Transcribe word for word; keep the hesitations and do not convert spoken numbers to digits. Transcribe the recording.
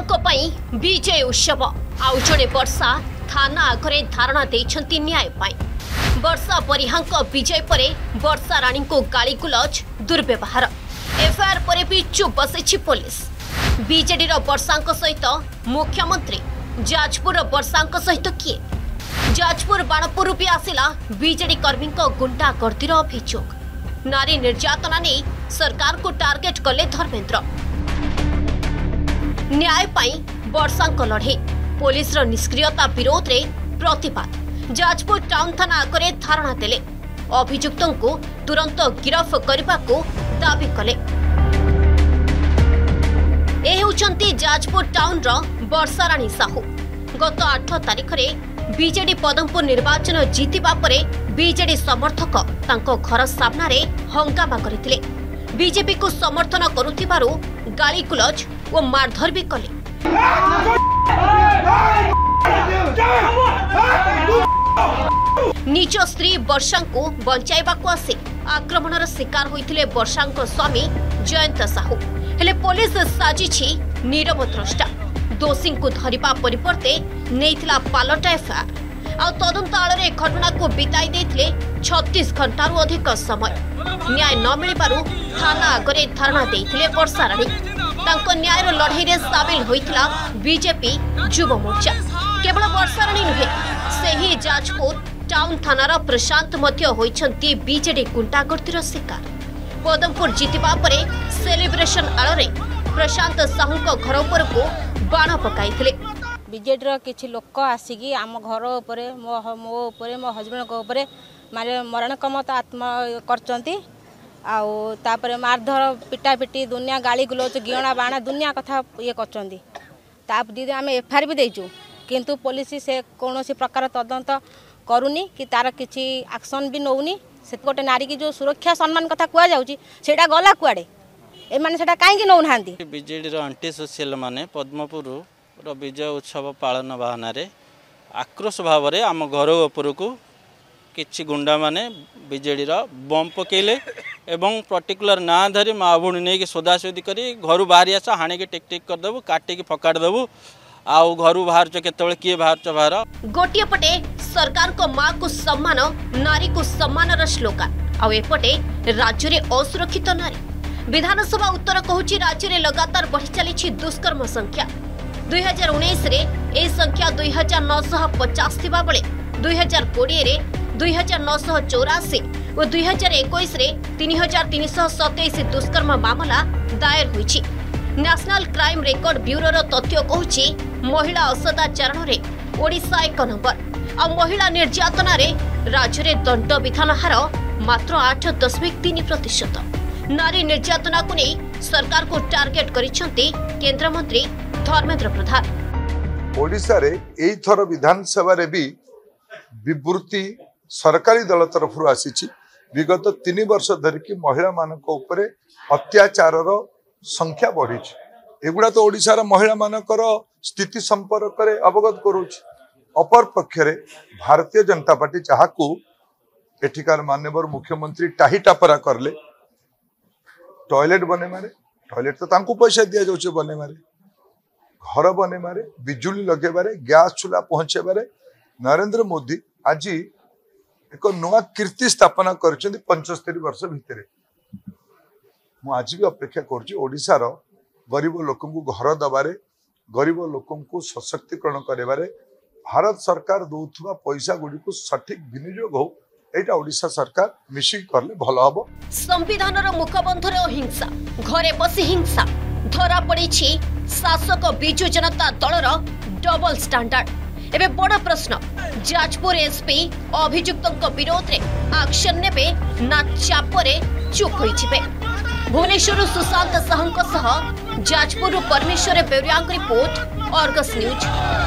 विजय उत्सव आउ जड़े वर्षा थाना आगे धारणा देछंती न्याय पाई। वर्षा परिहांक विजय परे वर्षा रानी को गाली गुलज दुर्व्यवहार एफआईआर परे भी चुप बसी पुलिस। बीजेडी वर्षा सहित मुख्यमंत्री जाजपुर वर्षा सहित किए जाजपुर बाणपुर भी आसिला बीजेडी कर्मी गुंडा गर्दीर अभियोग। नारी निर्यातना नहीं सरकार को टार्गेट कले धर्मेंद्र। न्याय पाई वर्षा लड़े पुलिस निष्क्रियता विरोध रे प्रतिवाद। जाजपुर टाउन थाना आगे धारणा देले अभियुक्तों को तुरंत गिरफ करने को दाबी कले। ए होचंती जाजपुर टाउन रो वर्षा रानी साहू। गत आठ तारिख में बीजेडी पदमपुर निर्वाचन जीतिबा परे बीजेडी समर्थक तांको घर सामना रे हंगामा करथिले। बीजेपी को समर्थन करुथिबारु गाली गुलज और मारधर भी कले। निज स्त्री वर्षा को बंचाइबा को आसी आक्रमणर शिकार होइथिले वर्षा स्वामी जयंत साहू। हेले पुलिस साजिछि नीरव द्रष्टा। दोषी को धरिबा परिवर्ते नेइथिला पालटा एफआईआर। आ तदंत आଳରେ घटना को बिताई देथिले छत्तीस घंटारू अधिक समय। न्याय न मिलिबारु थाना आगे धारणा देथिले वर्षा रानी। तांको न्यायर लड़ाई रे सामिल होइथिला बीजेपी युव मोर्चा। केवल वर्षा रानी नुहे सेही जाजपुर टाउन थानार प्रशांत मध्य होइछंती बीजेडी गुंडागर्दीर शिकार। पदमपुर जीतिबा परे सेलिब्रेशन आଳରେ प्रशांत साहू घर उपर को बाण पकाइथिले। बीजेडी किछि लोक आसिकी आम घर उपरे मो मो उपरे मो हजबैंड को उपरे मारे मरण कमत आत्मा करचंती। आउ तापरे मारधर पिटा पिटी दुनिया गाली गुलोच गियणा बाणा दुनिया कथा ये करचंती। ताप दीदी आम एफआईआर भी देइचु किंतु पुलिस से कौनसी प्रकार तदंत करूनी कि तार किछि एक्शन भी नौनी। से गोटे नारी की जो सुरक्षा सम्मान कथा कुआ जाउची सेटा गला कुआडे ए माने सेटा काहे कि नौ नांती। बीजेडी रो एंटी सोशल माने पद्मपुर रो विजय उत्सव पालन बहाना रे आक्रोश भाव रे आम घर उपर को किछि गुंडा माने बीजेडी रो बम पकेले एवं पर्टिकुलर ना धरी माँ भूणी नहीं सोदासोदी करी घर बाहरी आस हाणे के टिक टिक कर देबू काटिकी फकाड़ देबू आउ घर बाहर केतबेले किए बाहर बाहर। गोटिए पटे सरकार को माँ को सम्मान नारी को सम्मान स्लोगान आउ एपटे राज्य में असुरक्षित नारी। विधानसभा उत्तर कहूची राज्य में लगातार बढ़ी चली दुष्कर्म संख्या। दुई हजार उन्नीस रे ए संख्या दुई हजार नौश पचास थिबा बेले दुई हजार कोड़े रे दुई हजार नौश चौरासी और दुई हजार इक्कीस रे तीन हजार तीन सौ सतैश दुष्कर्म मामला दायर होईछि। नेशनल क्राइम रेकर्ड ब्यूरो रो तथ्य कहूची महिला असदाचरण रे ओडिशा एक नंबर आ महिला निर्यातना रे राज्य रे दंड विधान हार मात्र आठ दशमिक तीन प्रतिशत। नारी निर्यातना को नहीं सरकार को टार्गेट करिसेंती केंद्र मंत्री धर्मेंद्र प्रधान। ओडिशा रे एई थर विधानसभा रे भी विवृत्ति सरकारी दल तरफ आसी विगत तीन वर्ष धरिकी महिला मानक उपरे अत्याचार संख्या बढ़ी। एगुड़ा तो ओडिशा महिला मानकर स्थिति संपर्क रे अवगत करूछि। अपर पक्षरे भारतीय जनता पार्टी जहाकू एठिकार माननीय मुख्यमंत्री टाही टापरा करले टॉयलेट बने मारे टॉयलेट तो तांकू पैसा दिया जाउछे बने मारे घर बने मारे बिजुली लगे बारे गैस चूल्हा पहुंचे बारे नरेंद्र मोदी आज एक नुआ कीर्ति स्थापना कर पंचस्तरी वर्ष भितर। मु आज भी अपेक्षा करुच्ची ओडिशार गरीब लोक घर दबारे गरीब लोक सशक्तिकरण करे भारत सरकार दौथुवा पैसा गुडी को सठिक विनियोग हो एटा ओडिशा सरकार मिशिक करले भलो हबो। संविधान रो मुखबंधर अहिंसा घरे बसी हिंसा धरा पड़ी शासक बिजु जनता दल डबल स्टैंडर्ड। एबे बड़ प्रश्न जाजपुर एसपी अभियुक्तों विरोध रे एक्शन नेबे ना चापरे चुप होइछिबे। भुवनेश्वर सुशांत साहू सह जाजपुर परमेश्वर बेउरिया रिपोर्ट अर्गस न्यूज।